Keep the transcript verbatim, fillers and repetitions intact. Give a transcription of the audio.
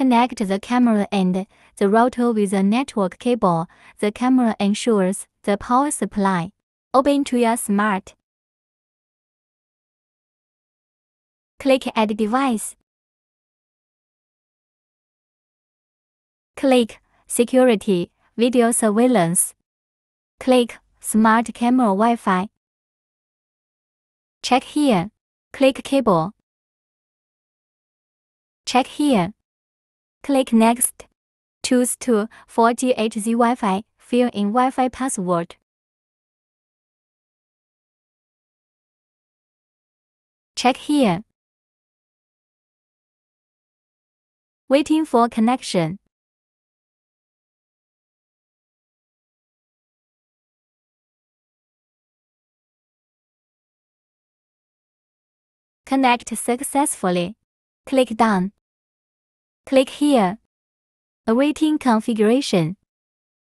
Connect the camera and the router with a network cable. The camera ensures the power supply. Open TUYA Smart. Click Add Device. Click Security, Video Surveillance. Click Smart Camera Wi-Fi. Check here. Click Cable. Check here. Click Next. Choose to four G H Z Wi-Fi. Fill in Wi-Fi password. Check here. Waiting for connection. Connect successfully. Click Done. Click here. Awaiting configuration.